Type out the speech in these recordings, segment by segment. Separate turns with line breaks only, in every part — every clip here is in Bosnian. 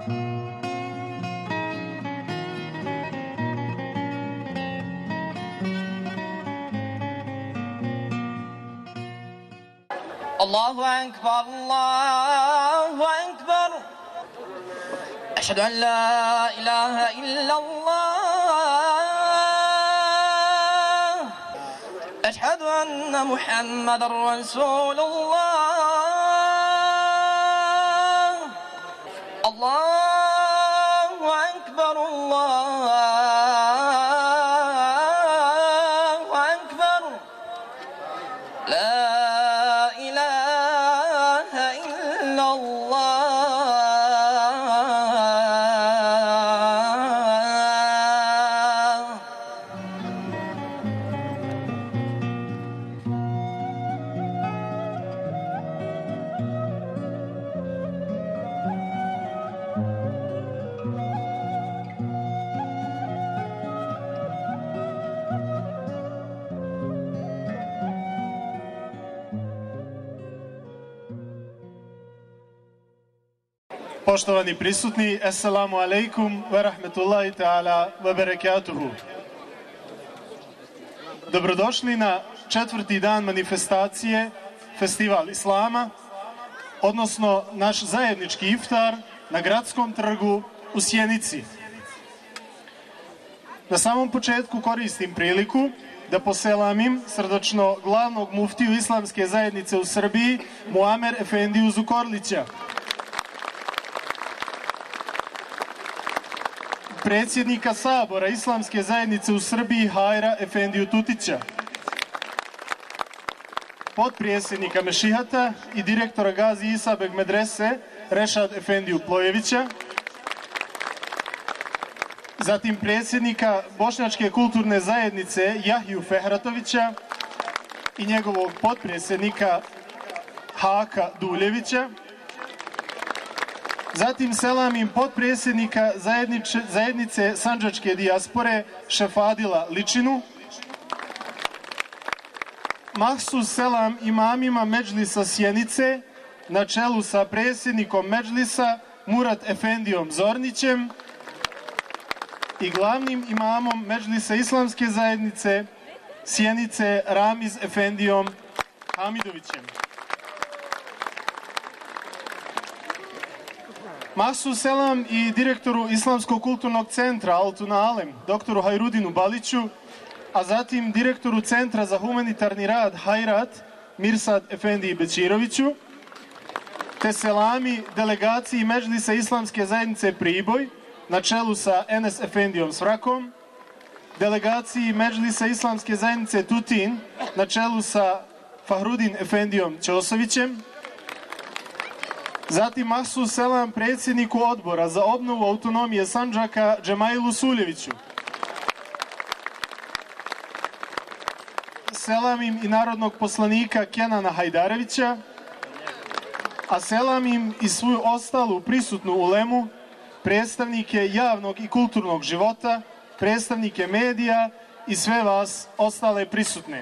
Allahu Ekber, Allahu Ekber. Eşhedü en la ilahe illallah. Eşhedü enne Muhammeden Resulullah. Allahu Ekber, Allahu Ekber. La
Poštovani prisutni, assalamu alaikum wa rahmetullahi ta'ala wa barakatuhu. Dobrodošli na 4. dan manifestacije Festival Islama, odnosno naš zajednički iftar na Gradskom trgu u Sjenici. Na samom početku koristim priliku da poselamim srdačno glavnog muftiju Islamske zajednice u Srbiji, Muamer Efendiju Zukorlića, predsjednika Sabora Islamske zajednice u Srbiji Hajra Efendiju Tutića, potpredsjednika Mešihata i direktora Gazi Isabeg Medrese Rešad Efendiju Plojevića, zatim predsjednika Bošnjačke kulturne zajednice Jahiju Fehratovića i njegovog potpredsjednika Haka Duljevića. Zatim selamim potpredsjednika zajednice Sandžačke dijaspore Šefadila Ličinu. Mahsus selam imamima Medžlisa Sjenice na čelu sa predsjednikom Medžlisa Murat Efendijom Zornićem i glavnim imamom Medžlisa Islamske zajednice Sjenice Ramiz Efendijom Hamidovićem. Mahsus selam i direktoru Islamskog kulturnog centra Altuna Alem, doktoru Hajrudinu Baliću, a zatim direktoru Centra za humanitarni rad Hajrat Mirsad Efendiji Bećiroviću, te selami delegaciji Medžlisa Islamske zajednice Priboj na čelu sa Enes Efendijom Svrakom, delegaciji Medžlisa Islamske zajednice Tutin na čelu sa Fahrudin Efendijom Ćosovićem, zatim mahsus selam predsjedniku odbora za obnovu autonomije Sandžaka Džemailu Suljeviću. Selamim i narodnog poslanika Kenana Hajdarevića, a selamim i svoju ostalu prisutnu ulemu, predstavnike javnog i kulturnog života, predstavnike medija i sve vas ostale prisutne.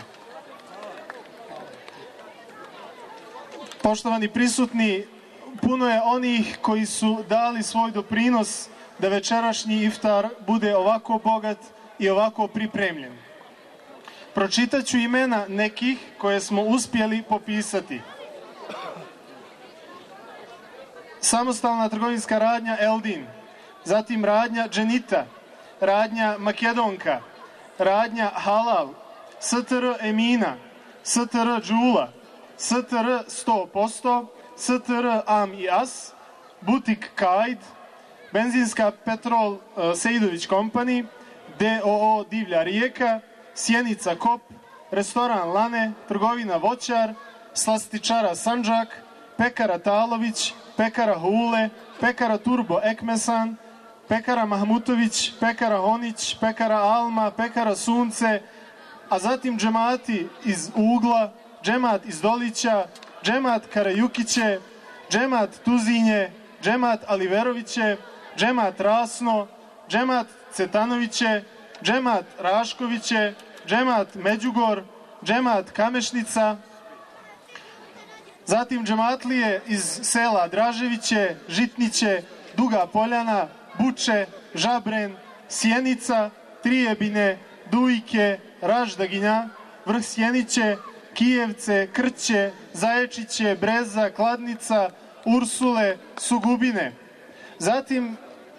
Poštovani prisutni, puno je onih koji su dali svoj doprinos da večerašnji iftar bude ovako bogat i ovako pripremljen. Pročitaću imena nekih koje smo uspjeli popisati. Samostalna trgovinska radnja Eldin, zatim radnja Dženita, radnja Makedonka, radnja Halal, STR Emina, STR Đula, STR 100%, STR Am i As, Butik Kajd, Benzinska Petrol Sejdović Company, DOO Divlja Rijeka, Sjenica Kop, Restoran Lane, Trgovina Voćar, Slastičara Sandžak, Pekara Talović, Pekara Hule, Pekara Turbo Ekmesan, Pekara Mahmutović, Pekara Honić, Pekara Alma, Pekara Sunce, a zatim džemati iz Ugla, džemat iz Dolića, džemat Karajukiće, džemat Tuzinje, džemat Aliveroviće, džemat Rasno, džemat Cetanoviće, džemat Raškoviće, džemat Međugor, džemat Kamešnica, zatim džematlije iz sela Draževiće, Žitniće, Duga Poljana, Buče, Žabren, Sjenica, Trijebine, Dujke, Raždaginja, Vrh Sjeniće, Kijevce, Krće, Zaječiće, Breza, Kladnica, Ursule, Sugubine. Zatim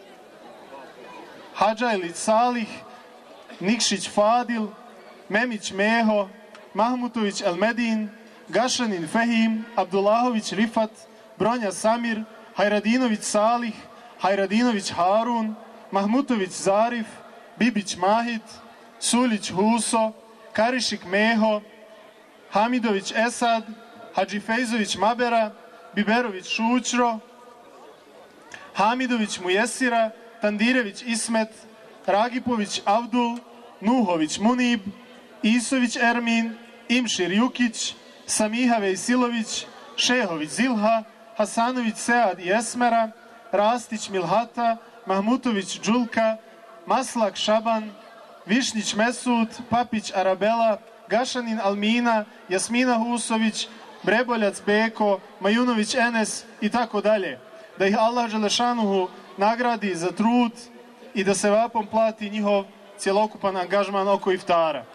Hadžajlić Salih, Nikšić Fadil, Memić Meho, Mahmutović Elmedin, Gašanin Fehim, Abdullahović Rifat, Bronja Samir, Hajradinović Salih, Hajradinović Harun, Mahmutović Zarif, Bibić Mahit, Suljić Huso, Karišik Meho, Hamidović Esad, Hadžifejzović Mabera, Biberović Šućro, Hamidović Mujesira, Tandirević Ismet, Ragipović Avdul, Nuhović Munib, Isović Ermin, Imšir Jukić, Samiha Vejsilović, Šehović Zilha, Hasanović Sead i Esmera, Rastić Milhata, Mahmutović Đulka, Maslak Šaban, Višnjić Mesud, Papić Arabela, Gašanin Almina, Jasmina Husović, Breboljac Beko, Majunović Enes i tako dalje. Da ih Allah Želešanuhu nagradi za trud i da se vapom plati njihov cjelokupan angažman oko iftara.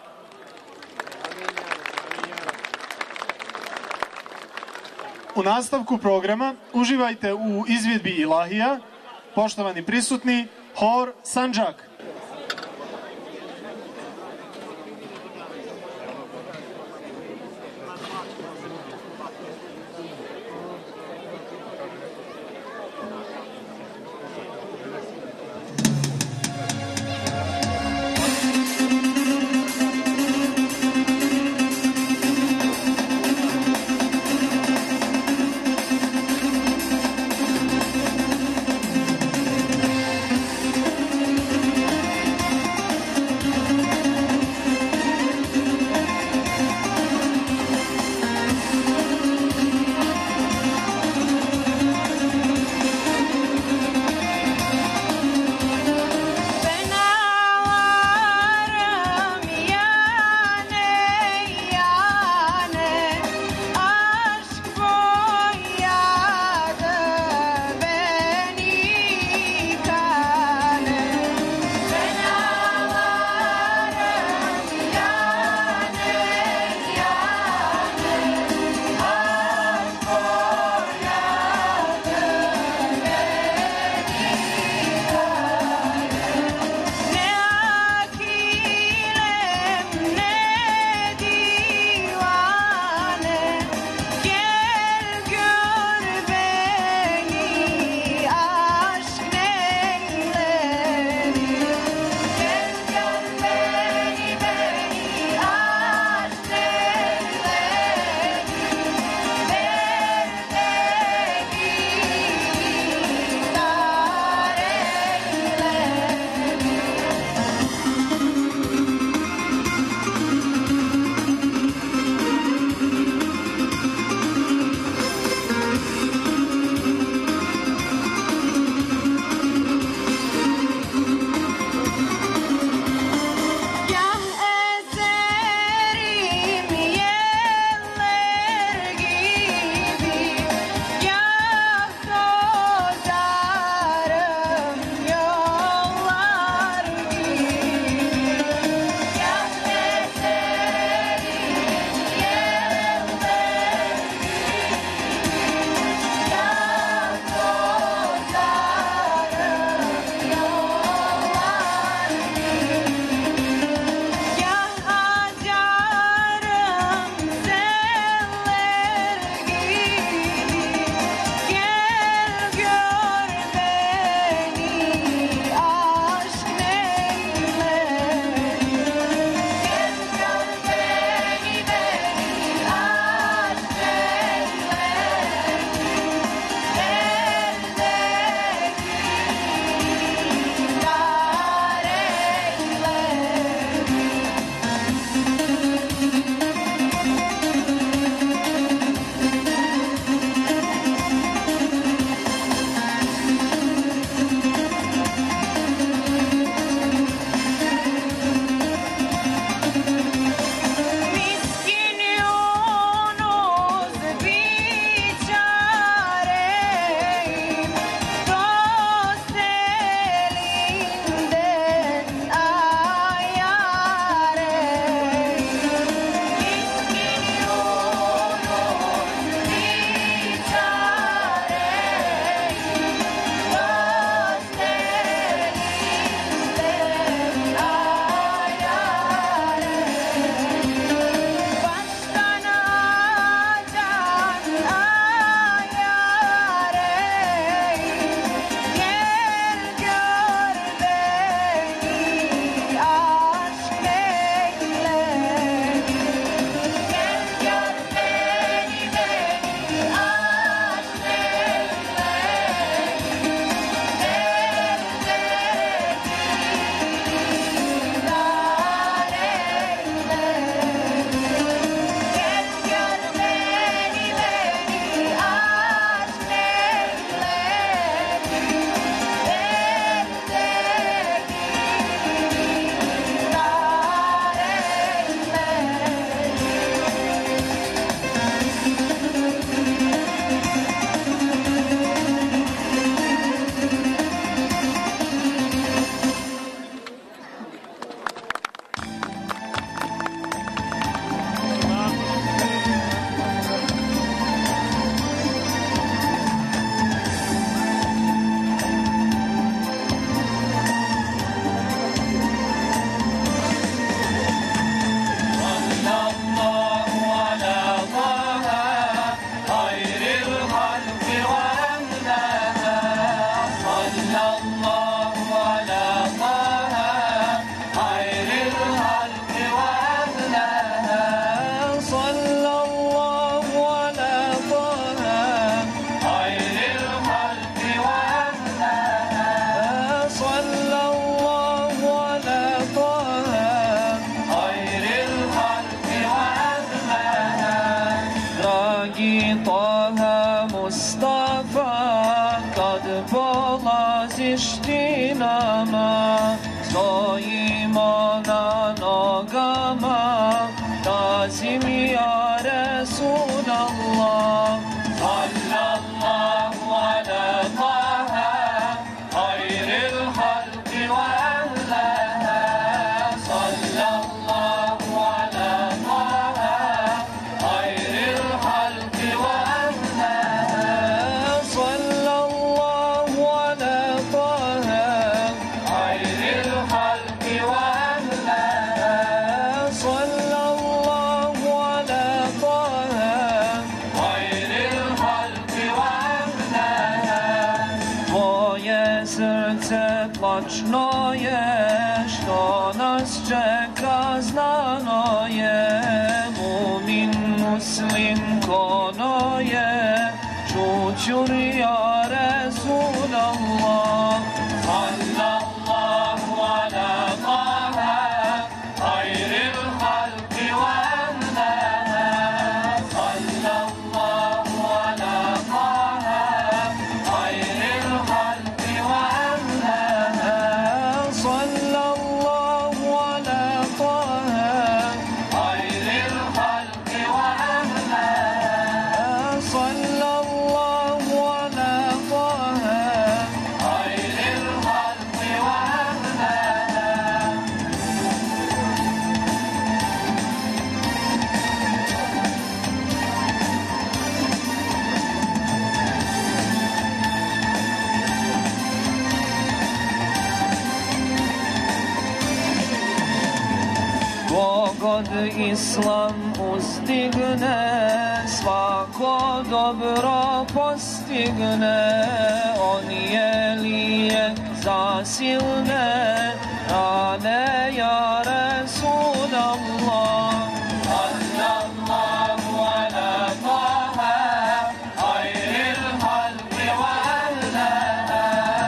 U nastavku programa uživajte u izvedbi ilahija, poštovani prisutni, Hor Sandžak.
nosiš ti nama, stojimo na nogama, tazim ja Resulallah. Sallallahu ala taha, hayril halqi wa ahlaha, sallallahu ala taha, hayril halqi wa ahlaha, sallallahu ala taha, hayril halqi wa ahlaha, sallallahu ala taha, hayril halqi wa ahlaha. Tvoje srce plačno je, što nas čeka znano je, mumin muslim kono je, čučur ja Resulallah. Sallallahu ala taha, hayril halqi wa ahlaha, sallallahu ala taha, hayril halqi wa ahlaha, sallallahu ala taha, hayril halqi wa ahlaha, sallallahu ala taha, hayril halqi wa ahlaha. Kogod Islam uzdigne, svako dobro postigne, on je lijek za silne rane ja Resulallah. Sallallahu ala taha, hayril halqi wa ahlaha,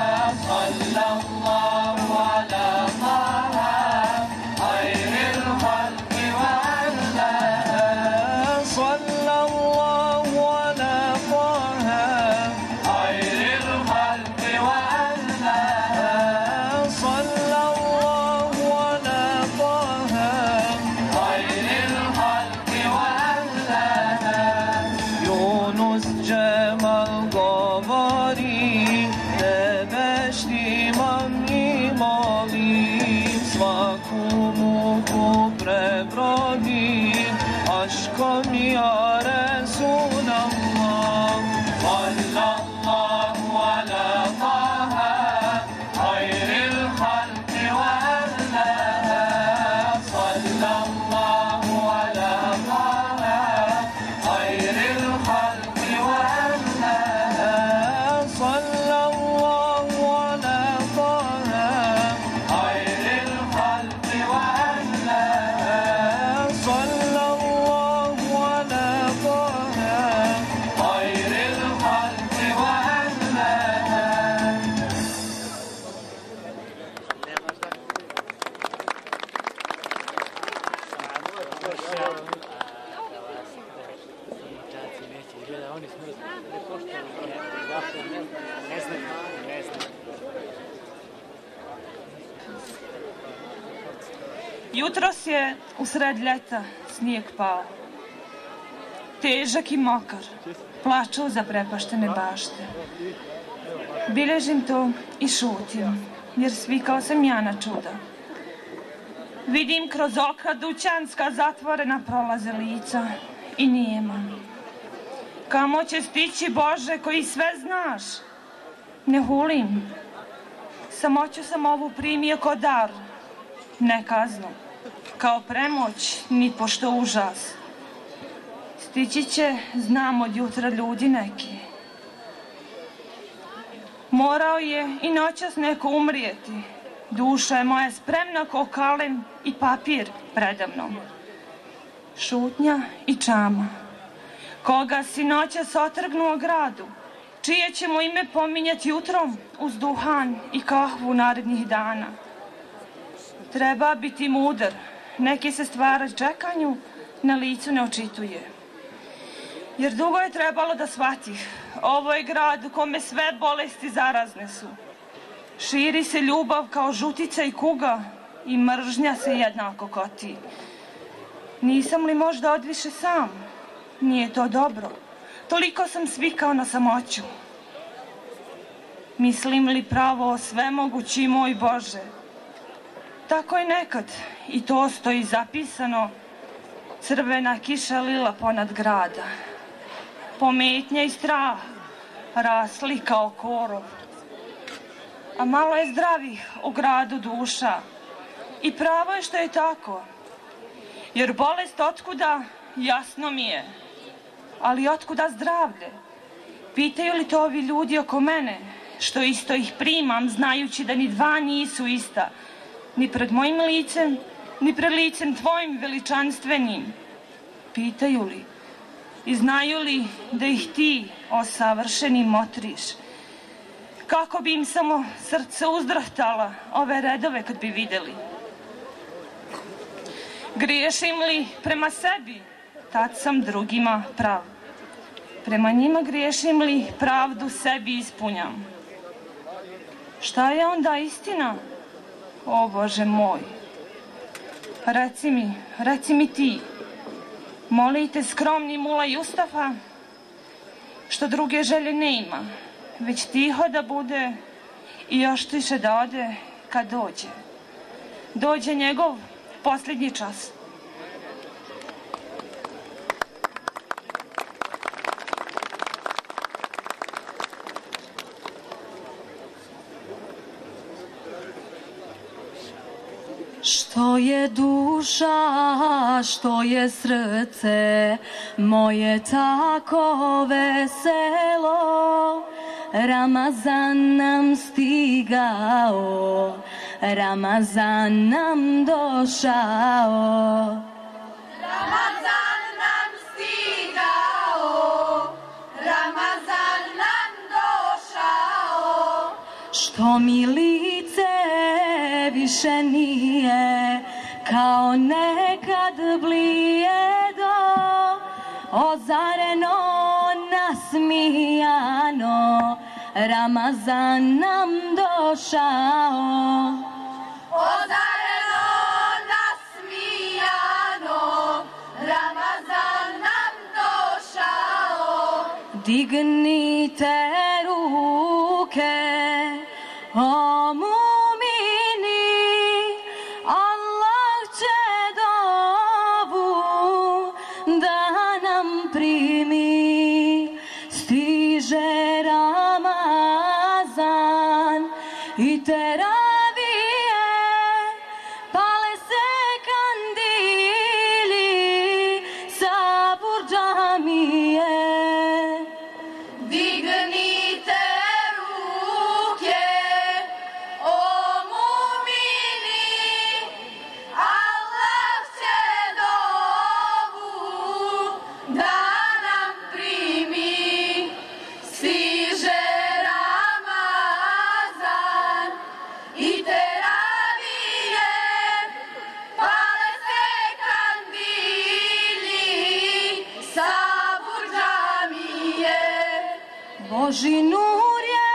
sallallahu ala taha, hayril halqi wa ahlaha, sallallahu ala taha, hayril halqi wa ahlaha, sallallahu ala taha, hayril halqi wa ahlaha. Yunus Cemal govori, tebe štimam i molim, svaku muku prebrodim, aškom ja Resulallah. Sallallahu ala taha, hayril halqi wa ahlaha, sallallahu ala taha, hayril halqi wa ahlaha, sallallahu ala taha, hayril halqi wa ahlaha, sallallahu ala taha, hayril halqi wa ahlaha.
Jutros je usred ljeta snijeg pao, težak i mokar, plaču za prepaštene bašte. Bilježim to i šutim, jer svikao sam ja na čuda. Vidim kroz oka dućanska zatvorena prolaze lica i nijema. Kamo će stići Bože koji sve znaš? Ne hulim, samoću sam ovu primio ko dar, ne kaznu, kao premoć, ni pošto užas. Stići će, znam od jutra ljudi neki. Morao je i noćas neko umrijeti. Duša je moja spremna ko kalen i papir predamnom. Šutnja i čama. Koga si noćas otrgnuo gradu, čije ćemo ime pominjati jutrom uz duhan i kahvu narednih dana. Treba biti mudar, neki se stvara čekanju, na licu ne očituje. Jer dugo je trebalo da shvatih, ovo je grad u kome sve bolesti zarazne su. Širi se ljubav kao žutica i kuga i mržnja se jednako koti. Nisam li možda odviše sam? Nije to dobro. Toliko sam svikao na samoću. Mislim li pravo o svemogući moj Bože? Tako je nekad i to stoji zapisano. Crvena kiša lila ponad grada. Pometnja i strah rasli kao korov. A malo je zdravih u gradu duša. I pravo je što je tako. Jer bolest otkuda, jasno mi je. Ali otkuda zdravlje? Pitaju li to ovi ljudi oko mene, što isto ih primam, znajući da ni dva nisu ista, ni pred mojim licem, ni pred licem tvojim veličanstvenim? Pitaju li i znaju li da ih ti, o savršeni, motriš? Kako bi im samo srce uzdrahtala ove redove kad bi videli? Griješim li prema sebi, tad sam drugima prav. Prema njima griješim li, pravdu sebi ispunjam. Šta je onda istina? O Bože moj, reci mi ti, molite skromni Mula Justafa, što druge želje ne ima, već tiho da bude i još tiše da ode kad dođe. Dođe njegov posljednji čas.
Što je duša, što je srce moje tako veselo, Ramazan nam stigao, Ramazan nam došao.
Ramazan nam stigao, Ramazan nam došao.
Što mi lice više nije kao nekad blijedo, ozareno, nasmijano, Ramazan nam došao.
Ozareno, nasmijano, Ramazan nam došao.
Dignite ruke, o mumini, Allah će dovu da nam primi. Stiže Ramazan i teravije, pale se kandili sa burdžamije.
Dignite ruke, o mumini, Allah će dovu da nam primi. Stiže Ramazan i teravije, pale se kandili sa burdžamije.
Božji nur je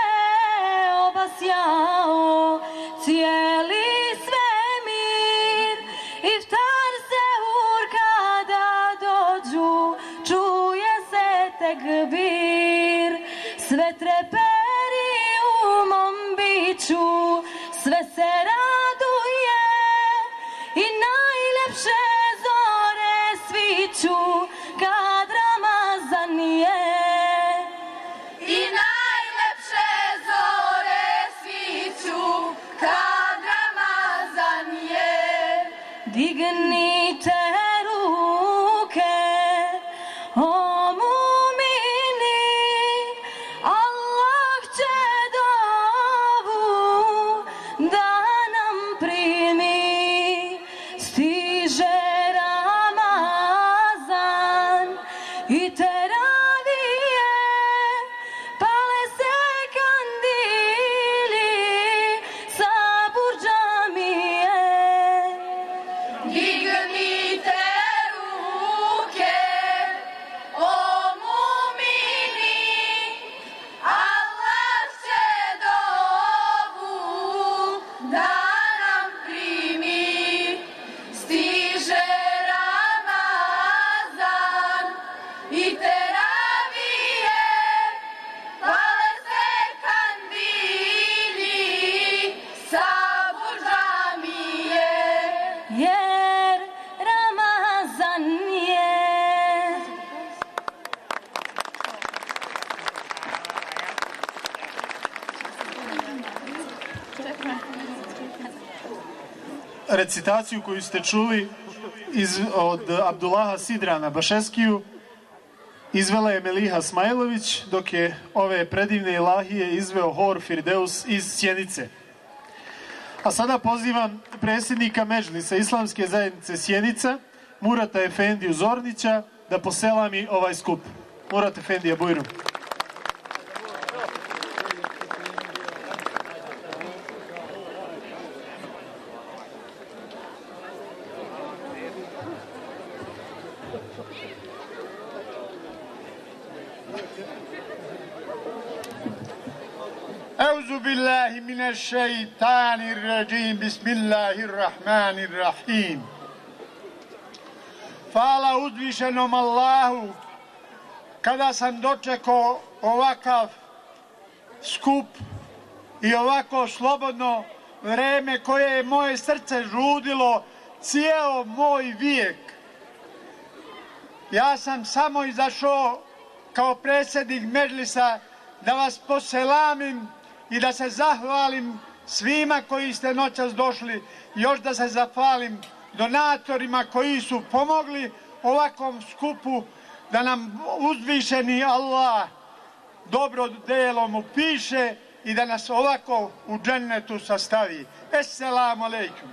obasjao cijeli svemir, iftar sehur kada dođu, čuje se tekbir. Sve treperi u mom biću, sve se raduje i najljepše zore sviću kad Ramazan je.
I najlepše zore sviću kad Ramazan je.
Dignite ruke, o mumini, Allah će dovu da nam primi. Stiže Ramazan i teravije, pale se kandili sa burdžamije.
Dignite da nam primi. Stiže Ramazan i teravije, pale se kandili, sabur džamije.
jer Ramazan je.
Recitaciju koju ste čuli od Abdullaha Sidrana Bašeskiju izvela je Meliha Smajlović, dok je ove predivne ilahije izveo Hor Firdeus iz Sjenice. A sada pozivam predsjednika Medžlisa Islamske zajednice Sjenica, Murata Efendiju Zornića, da poselami ovaj skup. Murat Efendija, bujrum.
Euzu billahi mineşşeytanirracim. Bismillahirrahmanirrahim. Hvala uzvišenom Allahu kada sam dočekao ovakav skup i ovako slobodno vreme koje je moje srce žudilo cijel moj vijek. Ja sam samo izašao kao predsjednik Medžlisa da vas poselamim i da se zahvalim svima koji ste noćas došli. Još da se zahvalim donatorima koji su pomogli ovakvom skupu da nam uzvišeni Allah dobro delom upiše i da nas ovako u džennetu sastavi. Esselamu alejkum.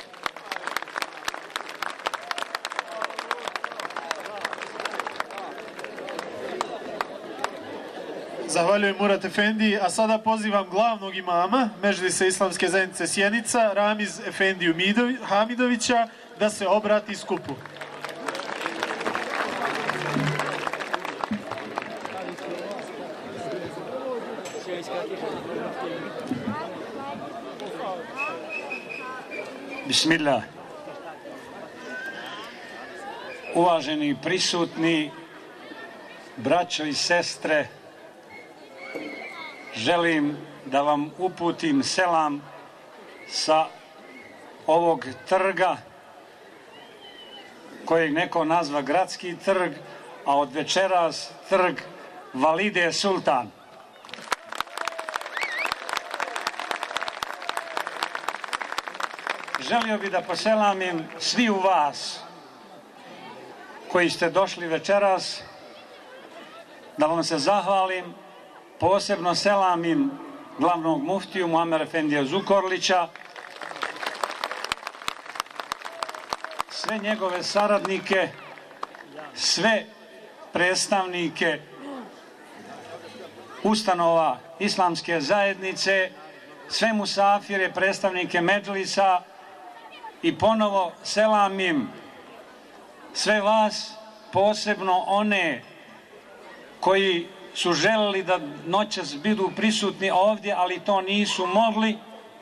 Zahvaljujem Murat Efendi, a sada pozivam glavnog imama Medžlisa Islamske zajednice Sjenica, Ramiz Efendiju Hamidovića, da se obrati skupu.
Bismillah. Uvaženi prisutni, braćo i sestre, želim da vam uputim selam sa ovog trga kojeg neko nazva gradski trg, a od večeras trg Valide Sultan. Želio bih da poselamim svi u vas koji ste došli večeras, da vam se zahvalim. Posebno selamim glavnog muftiju Muammer Efendija Zukorlića, sve njegove saradnike, sve predstavnike ustanova Islamske zajednice, sve musafire, predstavnike Medžlisa i ponovo selamim sve vas, posebno one koji su želeli da noćas budu prisutni ovdje, ali to nisu mogli,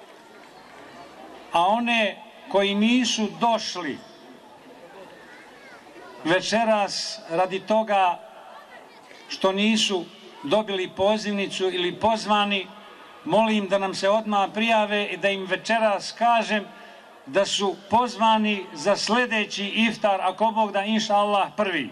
a one koji nisu došli večeras radi toga što nisu dobili pozivnicu ili pozvani, molim da nam se odmah prijave i da im večeras kažem da su pozvani za sljedeći iftar, ako Bog da, inša Allah, prvi.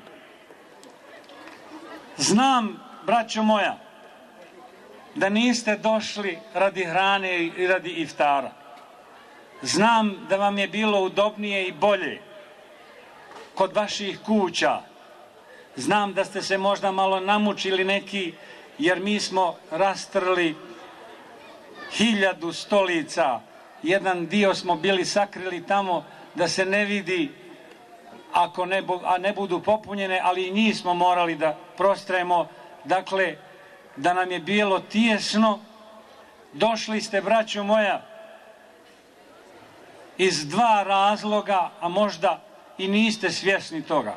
Znam, braćo moja, da niste došli radi hrane i radi iftara. Znam da vam je bilo udobnije i bolje kod vaših kuća. Znam da ste se možda malo namučili neki, jer mi smo rastrli 1000 stolica. Jedan dio smo bili sakrili tamo da se ne vidi ako ne budu popunjene, ali i njih smo morali da prostremo. Dakle, da nam je bilo tijesno. Došli ste, braćo moja, iz dva razloga, a možda i niste svjesni toga.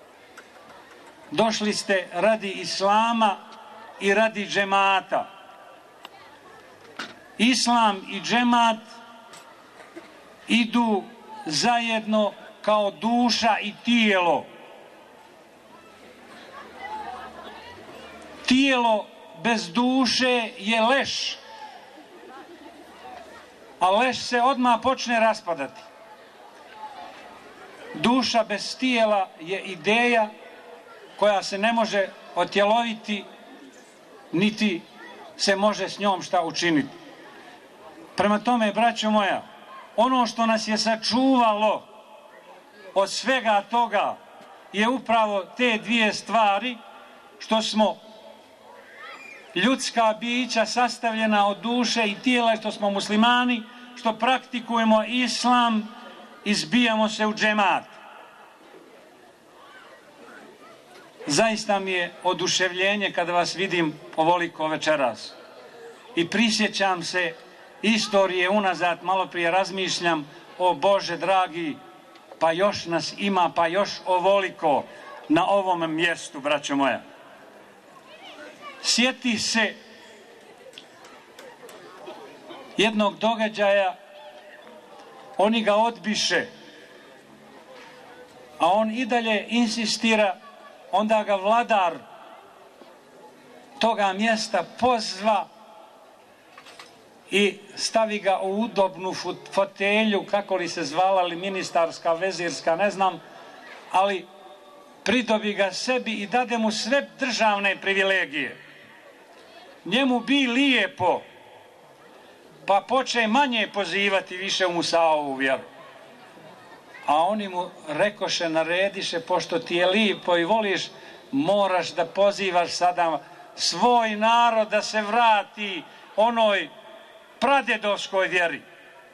Došli ste radi islama i radi džemata. Islam i džemat idu zajedno kao duša i tijelo. Tijelo bez duše je leš, a leš se odmah počne raspadati. Duša bez tijela je ideja koja se ne može otjeloviti, niti se može s njom šta učiniti. Prema tome, braćo moja, ono što nas je sačuvalo od svega toga je upravo te dvije stvari, što smo ljudska bića sastavljena od duše i tijela, što smo muslimani, što praktikujemo islam i zbijamo se u džemat. Zaista mi je oduševljenje kada vas vidim ovoliko večeras. I prisjećam se istorije unazad, malo prije razmišljam, o Bože dragi, pa još nas ima, pa još ovoliko na ovom mjestu, braćo moja. Sjeti se jednog događaja, oni ga odbiše, a on i dalje insistira, onda ga vladar toga mjesta pozva i stavi ga u udobnu fotelju, kako li se zvala, li ministarska, vezirska, ne znam, ali pridobi ga sebi i dade mu sve državne privilegije. Njemu bi lijepo, pa poče manje pozivati više u Musaovu vjeru. A oni mu rekoše, narediše, pošto ti je lijepo i voliš, moraš da pozivaš sada svoj narod da se vrati onoj pradjedovskoj vjeri.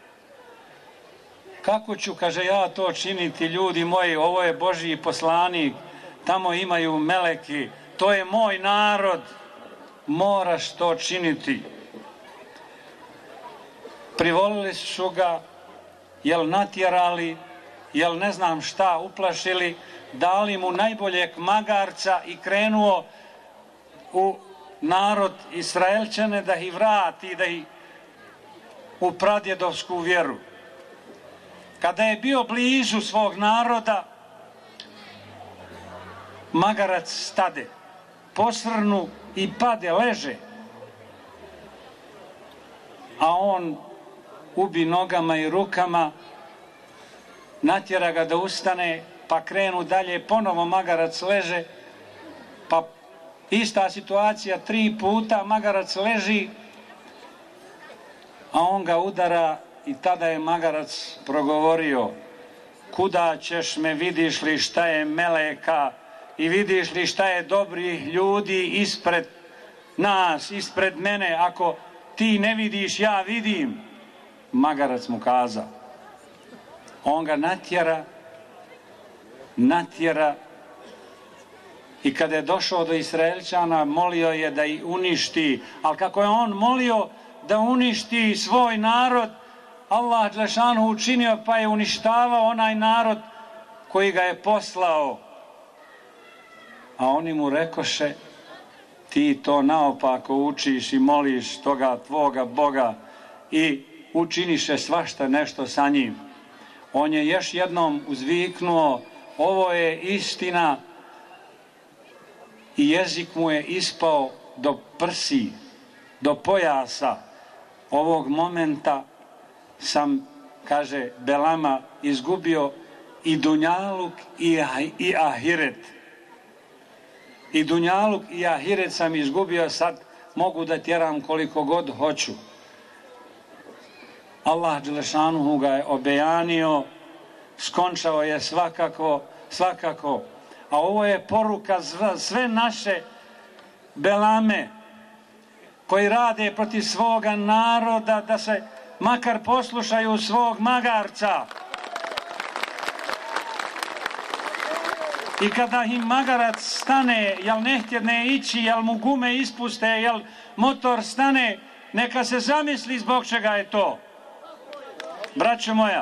Kako ću, kaže, ja to činiti, ljudi moji, ovo je Božji poslanik, tamo imaju meleki, to je moj narod, moraš to činiti. Privolili su ga, jel natjerali, jel ne znam šta, uplašili, dali mu najboljeg magarca i krenuo u narod Israelčane da ih vrati, da ih u pradjedovsku vjeru. Kada je bio blizu svog naroda, magarac stade, posrnu i pade, leže. A on ubi nogama i rukama, natjera ga da ustane, pa krenu dalje, ponovo magarac leže, pa ista situacija 3 puta, magarac leži, a on ga udara i tada je magarac progovorio: kuda ćeš me, vidiš li šta je meleka i vidiš li šta je dobrih ljudi ispred nas, ispred mene, ako ti ne vidiš, ja vidim. Magarac mu kaza. On ga natjera i kada je došao do Israelčana, molio je da ih uništi, ali kako je on molio da uništi svoj narod, Allah dželešanu učinio, pa je uništavao onaj narod koji ga je poslao. A oni mu rekoše: ti to naopako učiš i moliš toga tvoga Boga i učiniše svašta nešto sa njim. On je još jednom uzviknuo: ovo je istina, i jezik mu je ispao do prsi, do pojasa. Ovog momenta sam, kaže Belama, izgubio i dunjaluk i ahiret. I dunjaluk i ahiret sam izgubio, sad mogu da tjeram koliko god hoću. Allah dželešanuhu ga je obejanio, skončao je svakako. A ovo je poruka za sve naše Belame koji rade protiv svoga naroda, da se makar poslušaju svog magarca. I kada im magarac stane, jel ne htjedne ići, jel mu gume ispuste, jel motor stane, neka se zamisli zbog čega je to. Braćo moja,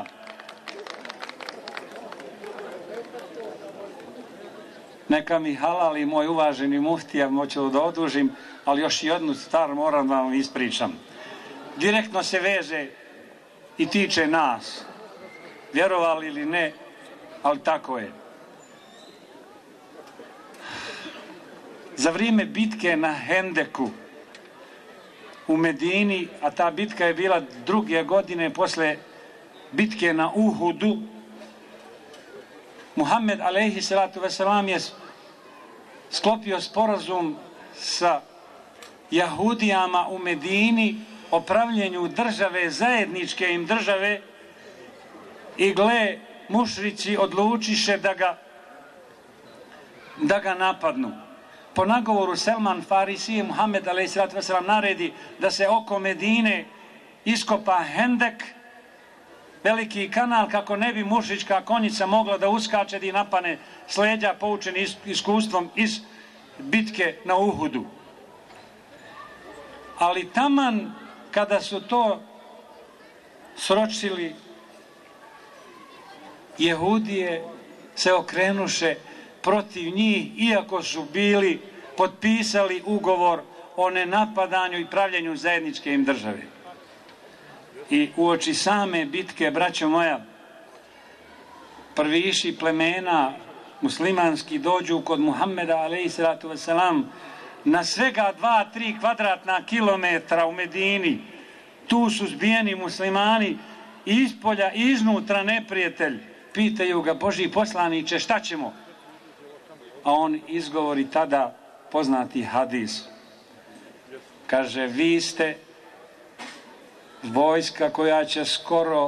neka mi halali moj uvaženi muftija, moću da odužim, ali još jednu stvar moram da vam ispričam. Direktno se veže i tiče nas. vjerovali ili ne, ali tako je. Za vrijeme bitke na Hendeku u Medini, a ta bitka je bila 2. godine posle bitke na Uhudu, Muhammed alejhi salatu vesselam je sklopio sporazum sa Jahudijama u Medini o pravljenju države, zajedničke im države, i gle, mušrici odlučiše da ga napadnu. Po nagovoru Selman Farisije, Muhammed alejhi salatu vesselam naredi da se oko Medine iskopa hendek, veliki kanal, kako ne bi mušička konjica mogla da uskače i napane s leđa, poučen iskustvom iz bitke na Uhudu. Ali taman kada su to sročili, Jehudije se okrenuše protiv njih, iako su bili potpisali ugovor o nenapadanju i pravljenju zajedničke im države. I uoči same bitke, braćo moja, prviši plemena muslimanski dođu kod Muhammeda alejhi salatu vesselam na svega 2-3 kvadratna kilometra u Medini. Tu su zbijeni muslimani, ispolja i iznutra neprijatelj. Pitaju ga: Božji poslaniče, šta ćemo? A on izgovori tada poznati hadis. Kaže: vi ste vojska koja će skoro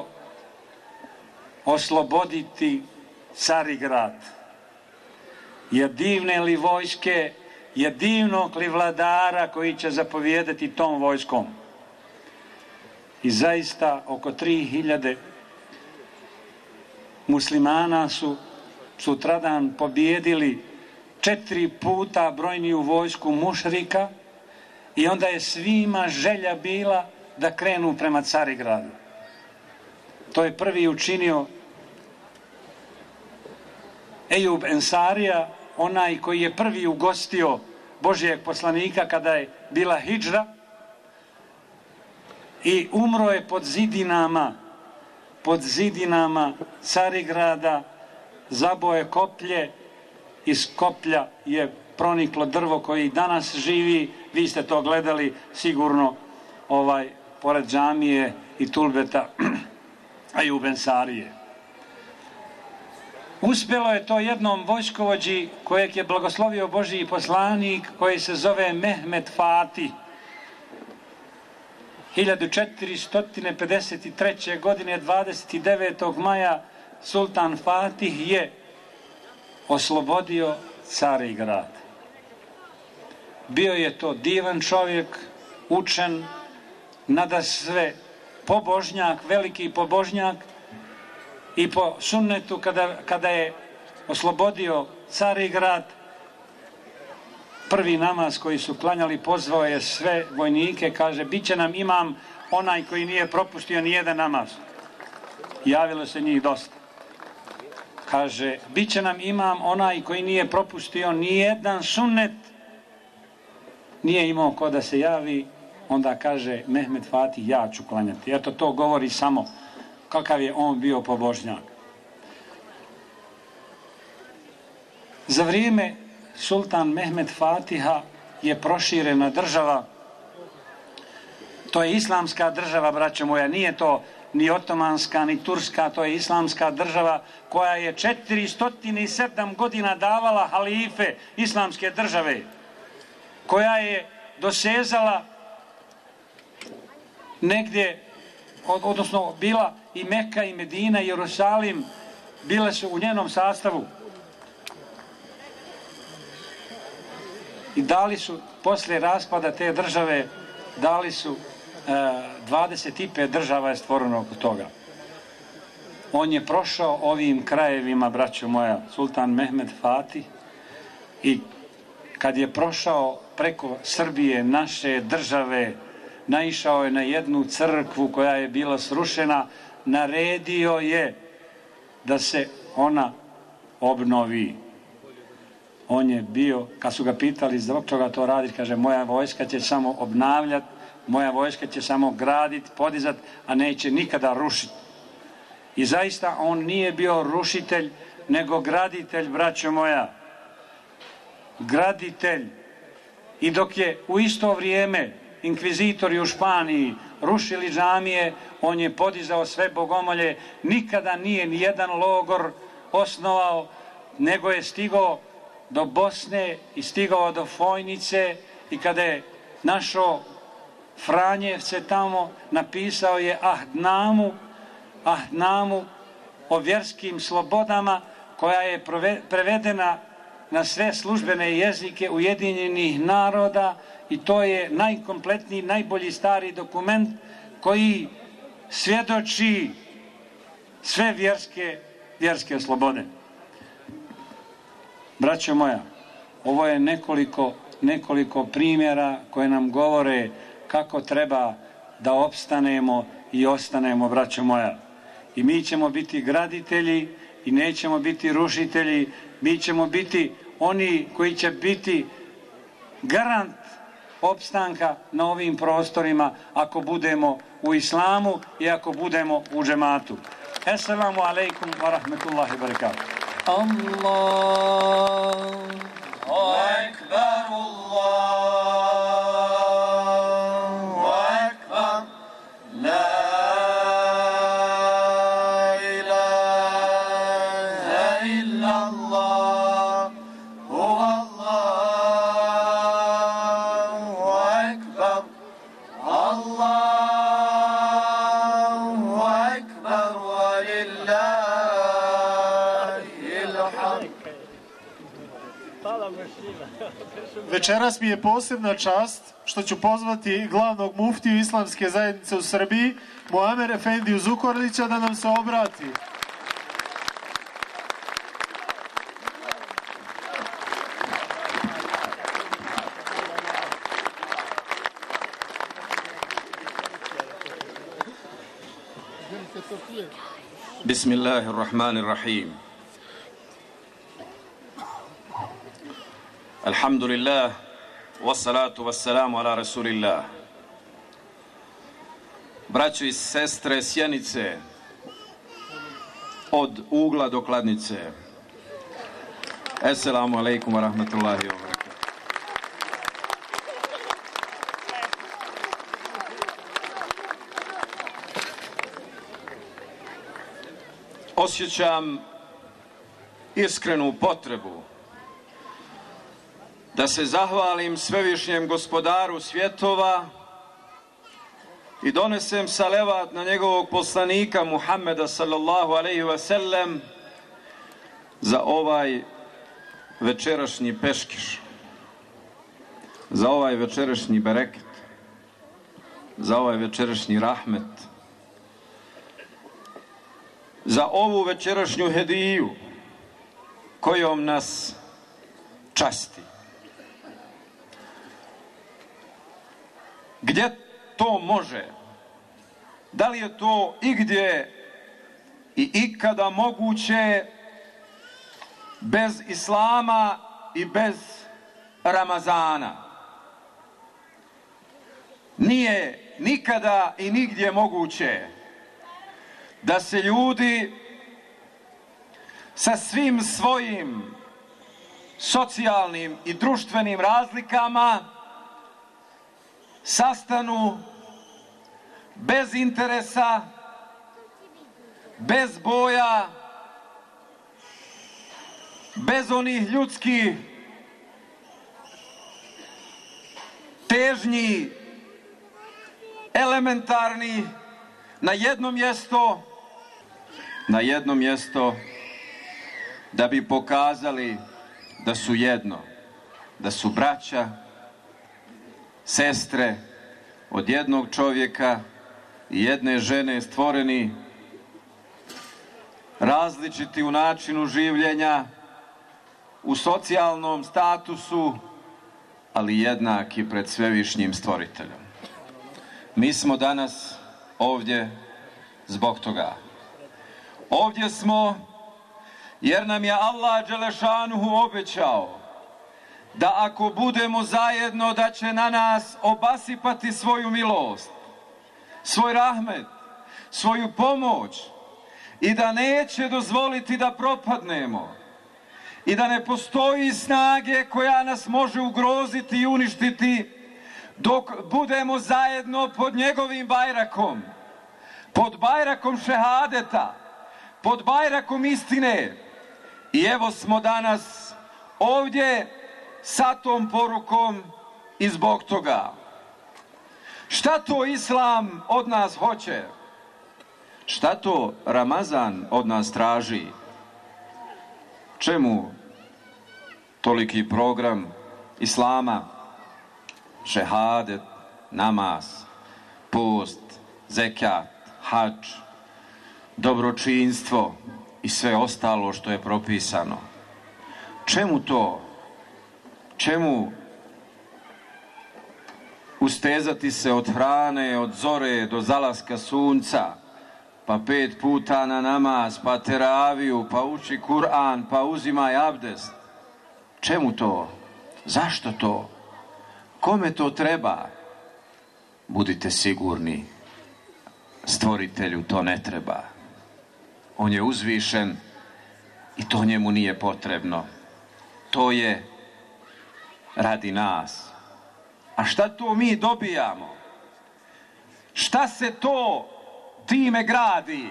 osloboditi Carigrad. Jedivne li vojske, jedivnog li vladara koji će zapovijedati tom vojskom? I zaista oko 3000 muslimana su sutradan pobijedili 4 puta brojniju vojsku mušrika, i onda je svima želja bila da krenu prema Carigradu. To je prvi učinio Ejub Ensarija, onaj koji je prvi ugostio Božijeg poslanika kada je bila hidžra, i umro je pod zidinama Carigrada, zaboje koplje, iz koplja je proniklo drvo koji danas živi. Vi ste to gledali sigurno pored džamije i tulbeta Ejub Ensarije. Uspjelo je to jednom vojskovođi kojeg je blagoslovio Božji poslanik, koji se zove Mehmed Fatih. 1453. godine 29. maja sultan Fatih je oslobodio Carigrad. Bio je to divan čovjek, učen, nadasve pobožnjak, veliki pobožnjak, i po sunnetu kada je oslobodio Carigrad, prvi namaz koji su klanjali, pozvao je sve vojnike, kaže: bit će nam imam onaj koji nije propustio nijedan namaz. Javilo se njih dosta. Kaže: bit će nam imam onaj koji nije propustio nijedan sunnet. Nije imao ko da se javi, onda kaže Mehmed Fatih: ja ću klanjati. Eto, to govori samo kakav je on bio pobožnjak. Za vrijeme sultan Mehmed Fatiha je proširena država. To je islamska država, braćo moja, nije to ni otomanska, ni turska, to je islamska država koja je 407 godina davala halife islamske države, koja je dosezala negdje, odnosno bila i Meka i Medina i Jerusalim, bile su u njenom sastavu. I dali su, poslije raspada te države, dali su 25 država je stvoreno oko toga. On je prošao ovim krajevima, braćo moja, sultan Mehmed Fatih, i kad je prošao preko Srbije, naše države, naišao je na jednu crkvu koja je bila srušena, naredio je da se ona obnovi. On je bio, kad su ga pitali zbog toga to radi, kaže: moja vojska će samo obnavljati, moja vojska će samo graditi, podizati, a neće nikada rušiti. I zaista on nije bio rušitelj, nego graditelj, braćo moja. Graditelj. I dok je u isto vrijeme inkvizitori u Španiji rušili džamije, on je podizao sve bogomolje, nikada nije ni jedan logor osnovao, nego je stigao do Bosne i stigao do Fojnice i kada je našao Franjevce tamo, napisao je Ahdnamu o vjerskim slobodama, koja je prevedena na sve službene jezike Ujedinjenih naroda i to je najkompletniji, najbolji stari dokument koji svjedoči sve vjerske slobode. Braćo moja, ovo je nekoliko primjera koje nam govore kako treba da opstanemo i ostanemo, braćo moja. I mi ćemo biti graditelji i nećemo biti rušitelji, mi ćemo biti oni koji će biti garant opstanka na ovim prostorima ako budemo u islamu i ako budemo u džematu. Assalamu alaikum wa rahmetullahi wa barakatuh.
Allahu akbar, Allahu akbar, la ilaha illallah, Allahu akbar, Allahu akbar, wa lillahil hamd.
Večeras mi je posebna čast što ću pozvati glavnog muftiju Islamske zajednice u Srbiji, Muamer Efendiju Zukorlića, da nam se obrati.
Bismillahirrahmanirrahim. Alhamdulillah, wassalatu wassalamu ala rasulillah. Braćo i sestre Sjenice, od ugla do kladnice, assalamu alaikum wa rahmatullahi wa barakatuh. Osjećam iskrenu potrebu da se zahvalim svevišnjem gospodaru svjetova i donesem salavat na njegovog poslanika Muhammeda sallallahu alejhi ve sellem za ovaj večerašnji peškiš, za ovaj večerašnji bereket, za ovaj večerašnji rahmet, za ovu večerašnju hediju kojom nas časti. Gdje to može? Da li je to igdje i ikada moguće bez Islama i bez Ramazana? Nije nikada i nigdje moguće da se ljudi sa svim svojim socijalnim i društvenim razlikama sastanu bez interesa, bez boja, bez onih ljudskih težnji, elementarni, na jedno mjesto da bi pokazali da su jedno, da su braća, sestre od jednog čovjeka i jedne žene stvoreni, različiti u načinu življenja, u socijalnom statusu, ali jednaki pred svevišnjim stvoriteljem. Mi smo danas ovdje zbog toga. Ovdje smo jer nam je Allah dželešanuhu obećao da ako budemo zajedno da će na nas obasipati svoju milost, svoj rahmet, svoju pomoć i da neće dozvoliti da propadnemo i da ne postoji snage koja nas može ugroziti i uništiti dok budemo zajedno pod njegovim bajrakom, pod bajrakom šehadeta, pod bajrakom istine. I evo smo danas ovdje sa tom porukom i zbog toga. Šta to Islam od nas hoće? Šta to Ramazan od nas traži? Čemu toliki program Islama? Šehadet, namaz, post, zekat, hadž, dobročinstvo i sve ostalo što je propisano. Čemu to? Čemu ustezati se od hrane, od zore do zalaska sunca, pa 5 puta na namaz, pa teraviju, pa uči Kur'an, pa uzimaj abdest? Čemu to? Zašto to? Kome to treba? Budite sigurni, stvoritelju to ne treba. On je uzvišen i to njemu nije potrebno. To je radi nas. A šta to mi dobijamo? Šta se to time gradi?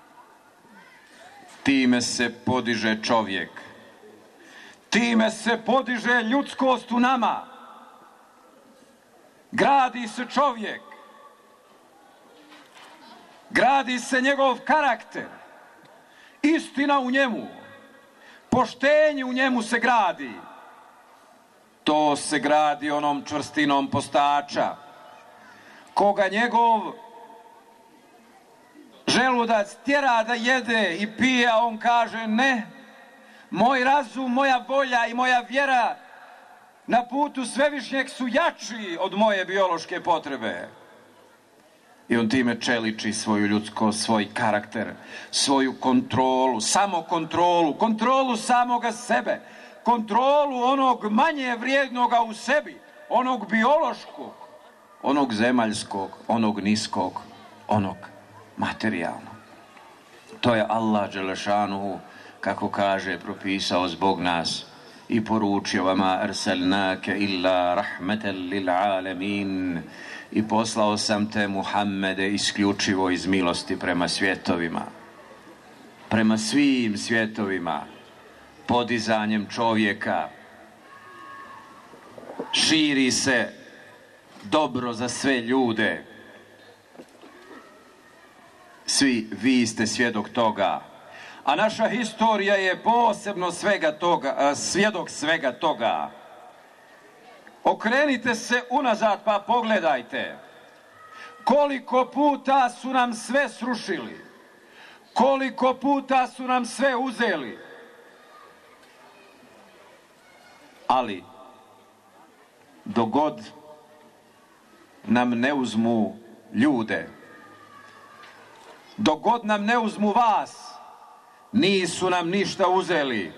Time se podiže čovjek. Time se podiže ljudskost u nama. Gradi se čovjek. Gradi se njegov karakter. Istina u njemu. Poštenje u njemu se gradi. To se gradi onom čvrstinom postača, koga njegov želudac tjera da jede i pije, a on kaže ne, moj razum, moja volja i moja vjera na putu Svevišnjeg su jači od moje biološke potrebe. I on time čeliči svoju ljudskost, svoj karakter, svoju kontrolu, samokontrolu, kontrolu samoga sebe, kontrolu onog manje vrijednoga u sebi, onog biološkog, onog zemaljskog, onog niskog, onog materijalnog. To je Allah dželešanuhu, kako kaže, propisao zbog nas i poručio vama arsalnake illa rahmeten lil alamin, i poslao sam te Muhammede isključivo iz milosti prema svjetovima, prema svim svjetovima. Podizanjem čovjeka širi se dobro za sve ljude. Svi vi ste svjedok toga. A naša historija je posebno svjedok svega toga. Okrenite se unazad pa pogledajte koliko puta su nam sve srušili, koliko puta su nam sve uzeli. Ali dok god nam ne uzmu ljude, dok god nam ne uzmu vas, nisu nam ništa uzeli.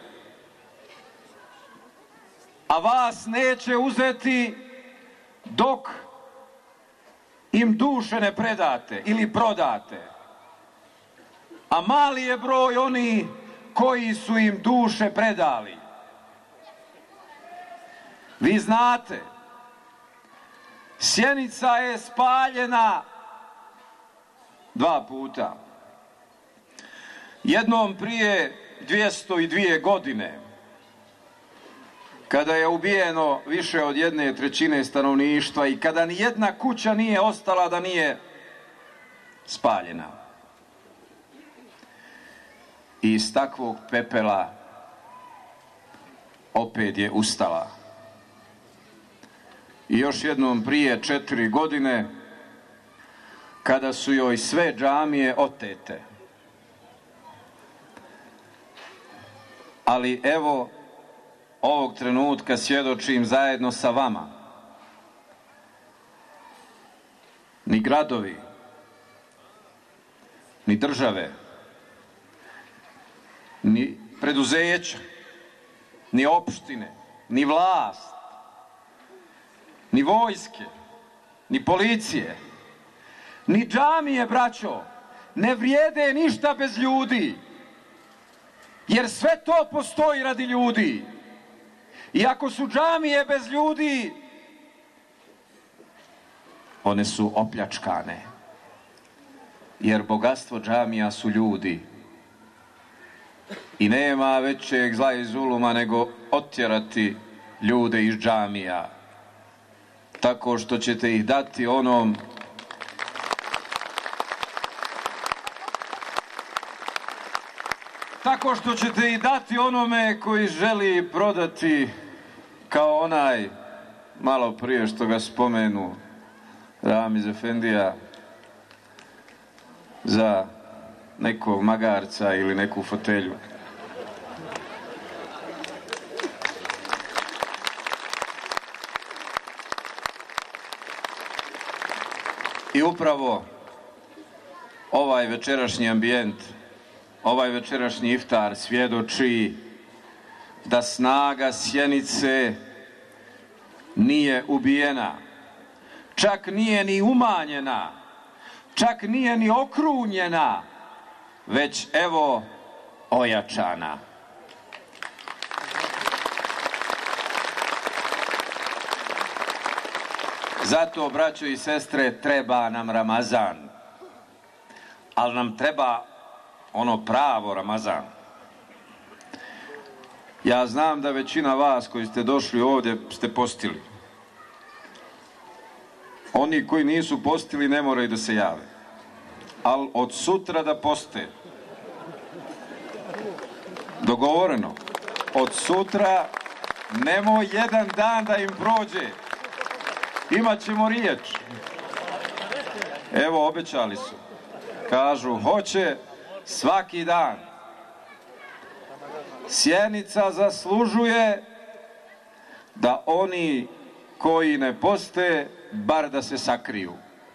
A vas neće uzeti dok im duše ne predate ili prodate. A mali je broj oni koji su im duše predali. Vi znate, Sjenica je spaljena 2 puta. Jednom prije 202 godine, kada je ubijeno više od 1/3 stanovništva i kada ni jedna kuća nije ostala da nije spaljena. I iz takvog pepela opet je ustala. I još jednom prije 4 godine, kada su joj sve džamije otete. Ali evo, ovog trenutka svjedočim zajedno sa vama. Ni gradovi, ni države, ni preduzeća, ni opštine, ni vlast, ni vojske, ni policije, ni džamije, braćo, ne vrijede ništa bez ljudi. Jer sve to postoji radi ljudi. I ako su džamije bez ljudi, one su opljačkane. Jer bogatstvo džamija su ljudi. I nema većeg zla i zuluma nego otjerati ljude iz džamija. Tako što ćete ih dati onom onome koji želi prodati, kao onaj malo prije što ga spomenu Ramiz Efendija, za nekog magarca ili neku fotelju. I upravo ovaj večerašnji ambijent, ovaj večerašnji iftar svjedoči da snaga Sjenice nije ubijena, čak nije ni umanjena, čak nije ni okrunjena, već evo ojačana. Zato, braćo i sestre, treba nam Ramazan, ali nam treba ono pravo Ramazan. Ja znam da većina vas koji ste došli ovdje ste postili. Oni koji nisu postili ne moraju da se jave. Ali od sutra da poste. Dogovoreno. Od sutra nemoj jedan dan da im prođe. Imaćemo riječ. Evo, obećali su. Kažu, hoće svaki dan. Sjenica zaslužuje da oni koji ne poste, bar da se sakriju.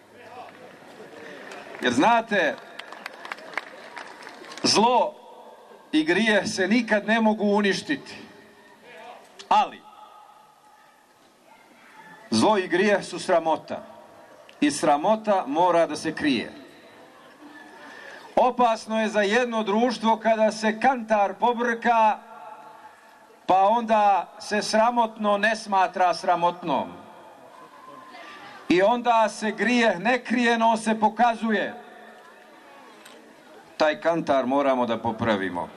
Jer znate, zlo i grijeh se nikad ne mogu uništiti. Ali zlo i grijeh su sramota. I sramota mora da se krije. Opasno je za jedno društvo kada se kantar pobrka, pa onda se sramotno ne smatra sramotnom. I onda se grijeh nekrijeno se pokazuje. Taj kantar moramo da popravimo.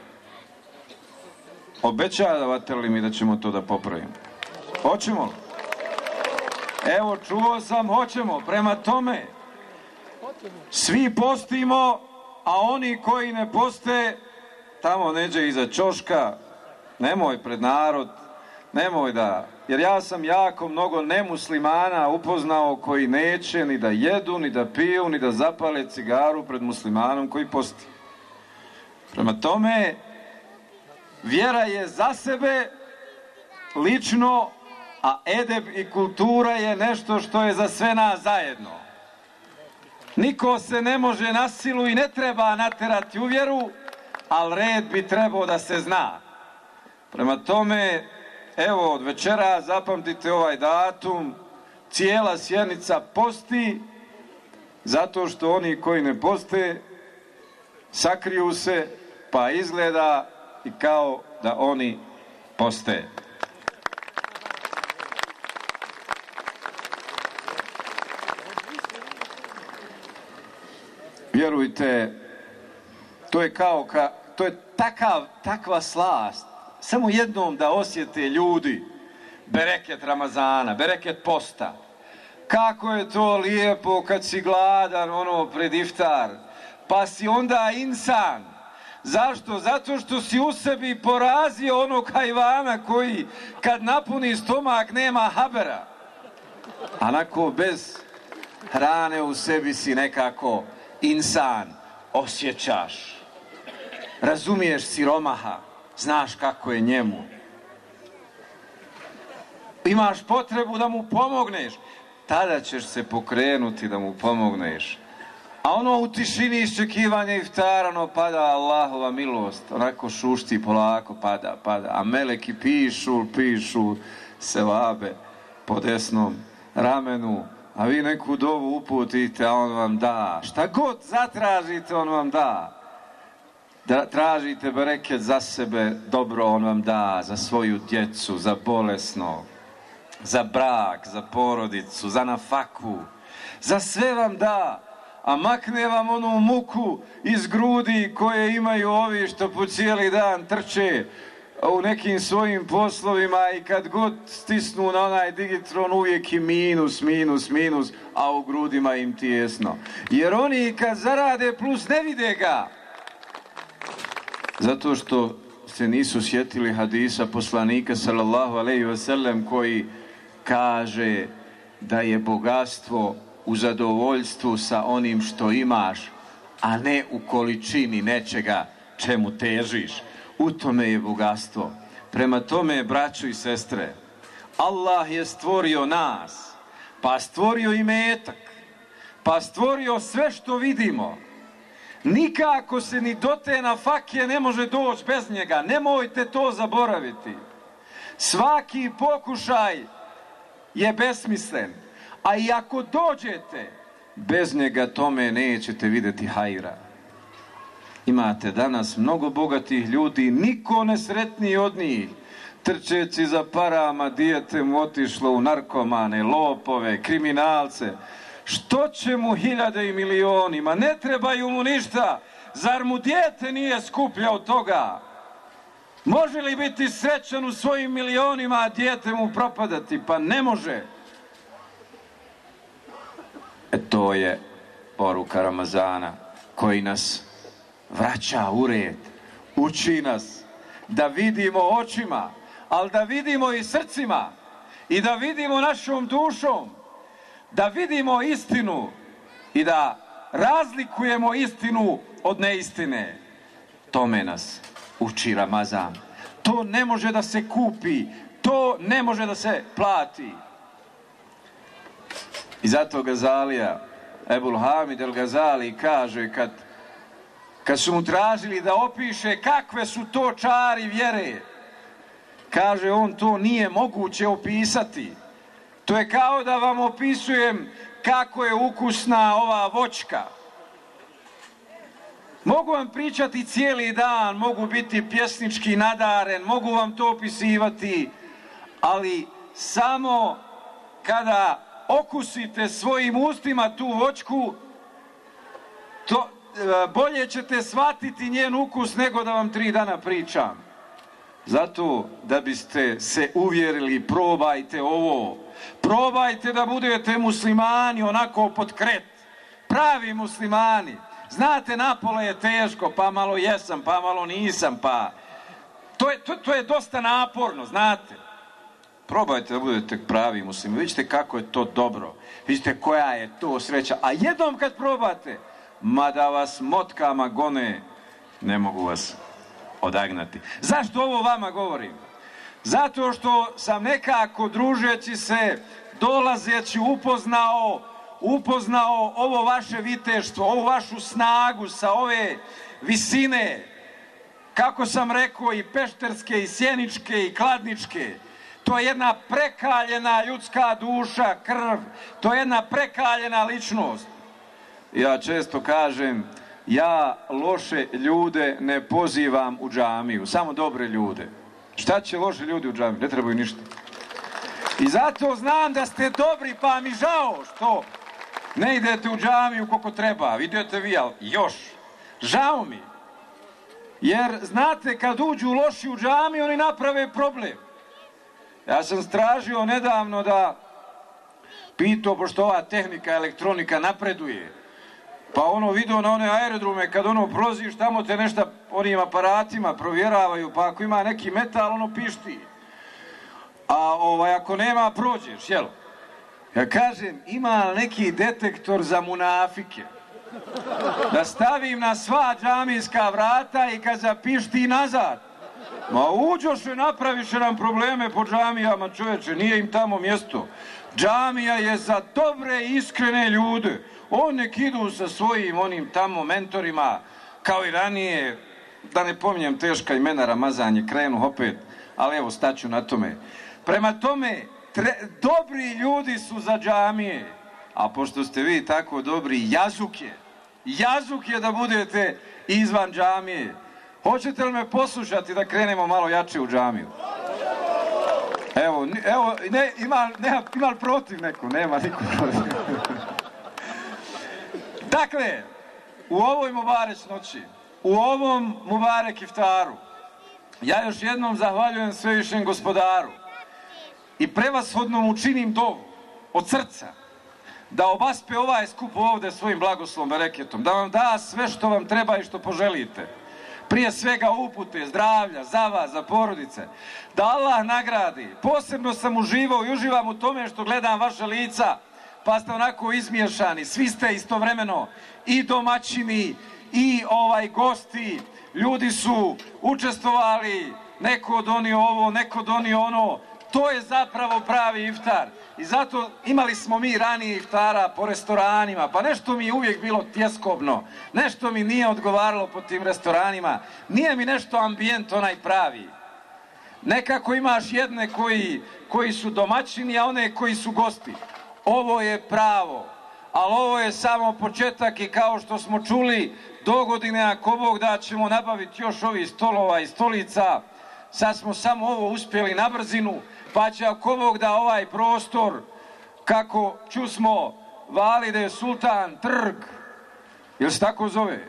Obećavate li mi da ćemo to da popravimo? Hoćemo li? Evo, čuo sam, hoćemo. Prema tome, svi postimo, a oni koji ne poste, tamo neđe iza ćoška, nemoj pred narod, nemoj da... Jer ja sam jako mnogo nemuslimana upoznao koji neće ni da jedu, ni da piju, ni da zapale cigaru pred muslimanom koji posti. Prema tome, vjera je za sebe, lično, a edeb i kultura je nešto što je za sve nas zajedno. Niko se ne može na silu i ne treba naterati u vjeru, ali red bi trebao da se zna. Prema tome, evo, od večera zapamtite ovaj datum, cijela Sjenica posti, zato što oni koji ne poste, sakriju se, pa izgleda i kao da oni poste. Vjerujte, to je to je takva slast. Samo jednom da osjete ljudi bereket Ramazana, bereket posta. Kako je to lijepo kad si gladan pred iftar, pa si onda insan. Zašto? Zato što si u sebi porazio onog hajvana koji kad napuni stomak nema habera. Onako bez hrane u sebi si nekako insan, osjećaš, razumiješ siromaha, znaš kako je njemu. Imaš potrebu da mu pomogneš, tada ćeš se pokrenuti da mu pomogneš. A u tišini iščekivanja iftara, pada Allahova milost, onako šušti polako, pada. A meleki pišu sevabe po desnom ramenu, a vi neku dovu uputite, a on vam da. Šta god zatražite, on vam da. Da tražite bereket za sebe, dobro on vam da, za svoju djecu, za bolesnog, za brak, za porodicu, za nafaku, za sve vam da, a makne vam onu muku iz grudi koje imaju ovi što po cijeli dan trče u nekim svojim poslovima i kad god stisnu na onaj digitron uvijek i minus, a u grudima im tijesno. Jer oni kad zarade plus ne vide ga. Zato što se nisu sjetili hadisa poslanika sallallahu alejhi ve sellem koji kaže da je bogatstvo u zadovoljstvu sa onim što imaš, a ne u količini nečega čemu težiš. U tome je bogatstvo. Prema tome, braćo i sestre, Allah je stvorio nas, pa stvorio imetak, pa stvorio sve što vidimo. Nikako se ni do te nafake ne može doći bez njega. Nemojte to zaboraviti. Svaki pokušaj je besmislen. A i ako dođete, bez njega tome nećete vidjeti hajra. Imate danas mnogo bogatih ljudi, niko nesretniji od njih. Trčeći za parama, dijete mu otišlo u narkomane, lopove, kriminalce. Što će mu hiljade i milioni? Ma ne trebaju mu ništa. Zar mu dijete nije skuplje od toga? Može li biti srećan u svojim milionima, a dijete mu propadati? Pa ne može. To je poruka Ramazana koji nas vraća u red. Uči nas da vidimo očima, ali da vidimo i srcima i da vidimo našom dušom. Da vidimo istinu i da razlikujemo istinu od neistine. Tome nas uči Ramazan. To ne može da se kupi, to ne može da se plati. I zato Gazalija, Ebul Hamid el Gazali kaže kad su mu tražili da opiše kakve su to čari vjere, kaže on to nije moguće opisati. To je kao da vam opisujem kako je ukusna ova voćka. Mogu vam pričati cijeli dan, mogu biti pjesnički nadaren, mogu vam to opisivati, ali samo kada okusite svojim ustima tu voćku, bolje ćete shvatiti njen ukus nego da vam 3 dana pričam. Zato da biste se uvjerili, probajte ovo. Probajte da budete muslimani onako pod kret. Pravi muslimani. Znate, napolo je teško, pa malo jesam, pa malo nisam, pa... To je dosta naporno, znate. Probajte da budete pravi muslimani. Vidite kako je to dobro. Vidite koja je to sreća. A jednom kad probate, mada vas motkama gone, ne mogu vas odagnati. Zašto ovo vama govorim? Zato što sam nekako družeći se, dolazeći upoznao ovo vaše viteštvo, ovu vašu snagu sa ove visine, kako sam rekao, i pešterske, i sjeničke, i kladničke. To je jedna prekaljena ljudska duša, krv, to je jedna prekaljena ličnost. Ja često kažem, ja loše ljude ne pozivam u džamiju, samo dobre ljude. Šta će loše ljudi u džamiju? Ne trebaju ništa. I zato znam da ste dobri, pa mi žao što ne idete u džamiju koliko treba. Vidite vi, ali još. Žao mi. Jer znate, kad uđu loši u džamiju, oni naprave problem. Ja sam stražio nedavno da pitao, pošto ova tehnika, elektronika napreduje, pa vidio na one aerodrome, kad prolaziš tamo te nešto onim aparatima provjeravaju, pa ako ima neki metal, pišti. A ako nema, prođeš, jel? Ja kažem, ima neki detektor za munafike. Da stavim na sva džamijska vrata i kad zapišti nazad. Ma uđoše, napraviše nam probleme po džamijama, čoveče, nije im tamo mjesto. Džamija je za dobre i iskrene ljude. On nek idu sa svojim onim tamo mentorima, kao i ranije, da ne pominjem teška imena, Ramazan je krenuo opet, ali evo staću na tome. Prema tome, dobri ljudi su za džamije, A pošto ste vi tako dobri, jazuk je da budete izvan džamije. Hoćete li me poslušati da krenemo malo jače u džamiju? Evo, ne, ima li protiv neko? Nema niko protiv. Dakle, u ovoj Mubarek noći, u ovom Mubarek iftaru, ja još jednom zahvaljujem Svevišnjem Gospodaru i prevashodno mu činim dovu od srca da obaspe ovaj skup ovdje svojim blagoslovom bereketom, da vam da sve što vam treba i što poželite. Prije svega upute, zdravlja, za vas, za porodice. Da Allah nagradi. Posebno sam uživao i uživam u tome što gledam vaša lica, pa ste onako izmiješani. Svi ste istovremeno i domaćini i gosti. Ljudi su učestvovali, neko donio ovo, neko donio ono. To je zapravo pravi iftar. I zato imali smo mi ranije iftara po restoranima, pa nešto mi je uvijek bilo tjeskobno, nešto mi nije odgovaralo po tim restoranima, nije mi nešto ambijent onaj pravi. Nekako imaš jedne koji su domaćini, a one koji su gosti. Ovo je pravo, ali ovo je samo početak i kao što smo čuli, dogodine ako Bog da ćemo nabaviti još ovih stolova i stolica. Sad smo samo ovo uspjeli na brzinu, pa će ako Bog da ovaj prostor, kako čusmo, Valide Sultan trg, jel se tako zove?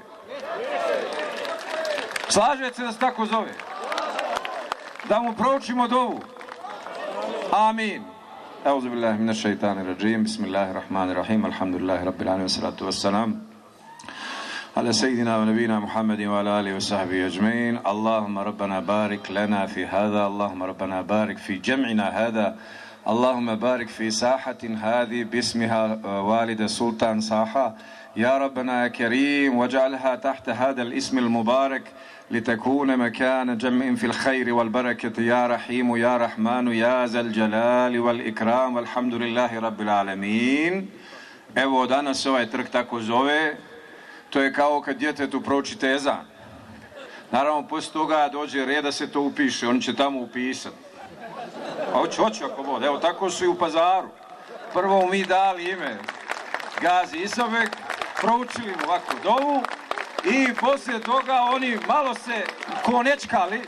Slažete se da se tako zove? Da mu proučimo dovu. Amin. Euzu billahi mineşşeytanirracim. Bismillahirrahmanirrahim. Elhamdülillahi rabbil alamin ve salatu vesselam على سيدنا ونبينا محمد وعلى آله وصحبه أجمعين. اللهم ربنا بارك لنا في هذا، اللهم ربنا بارك في جمعنا هذا، اللهم بارك في ساحة هذه باسمها والد سلطان ساحة. يا ربنا يا كريم واجعلها تحت هذا الاسم المبارك لتكون مكان جمع في الخير والبركة يا رحيم يا رحمن يا ذا الجلال والإكرام والحمد لله رب العالمين. Evo danas ovaj trg tako zove. To je kao kad djetetu proučite ezan. Naravno, poslije toga dođe red da se to upiše, oni će tamo upisati. A hoću ako bude. Evo, tako su i u Pazaru. Prvo mi dali ime Gazi Isabek, proučili mu ovako dovu i poslije toga oni malo se konečkali.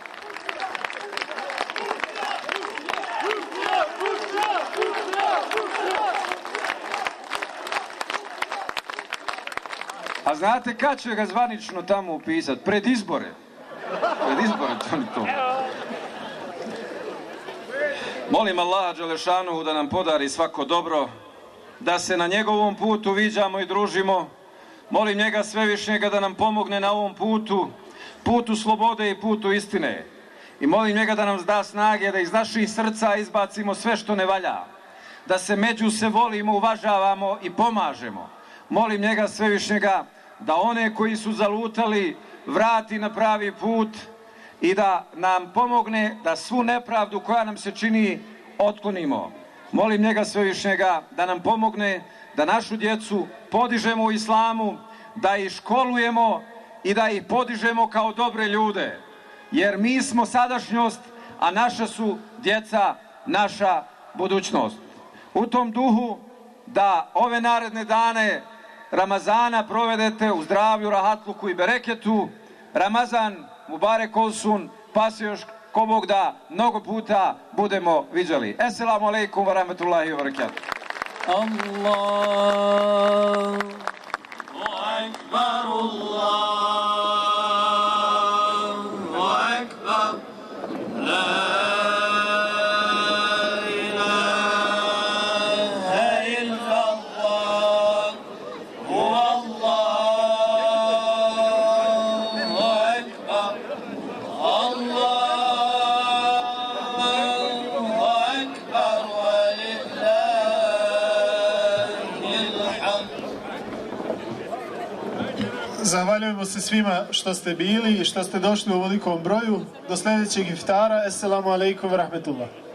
A znate kad će ga zvanično tamo upisati? Pred izbore. Pred izbore to. Molim Allaha Đelešanuhu da nam podari svako dobro, da se na njegovom putu viđamo i družimo. Molim njega Svevišnjega da nam pomogne na ovom putu slobode i putu istine. I molim njega da nam da snage da iz naših srca izbacimo sve što ne valja. Da se među se volimo, uvažavamo i pomažemo. Molim njega Svevišnjega da one koji su zalutali vrati na pravi put i da nam pomogne da svu nepravdu koja nam se čini otklonimo. Molim njega Svevišnjega da nam pomogne da našu djecu podižemo u islamu, da ih školujemo i da ih podižemo kao dobre ljude. Jer mi smo sadašnjost, a naša su djeca naša budućnost. U tom duhu da ove naredne dane Ramazana provedete u zdravlju, rahatluku i bereketu. Ramazan Mubarek olsun, pa se još ko Bog da mnogo puta budemo viđali. Esselamu alaikum wa rahmatullahi wa barakatuh.
Allahu akbar, Allahu akbar, la
Zahvaljujemo se svima što ste bili i što ste došli u velikom broju. Do sljedećeg iftara. Esselamu alaikum wa rahmetullah.